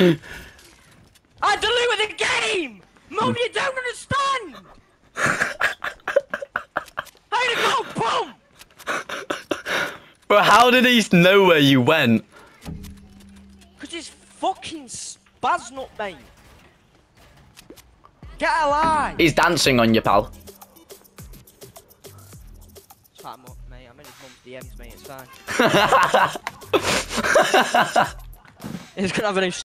I deleted the game! Mum, you don't understand! How to go, boom! But how did he know where you went? Because he's fucking spaznut, mate. Get alive! He's dancing on you, pal. It's fine, mate. I'm in his mum's DMs, mate. It's fine. He's gonna have a new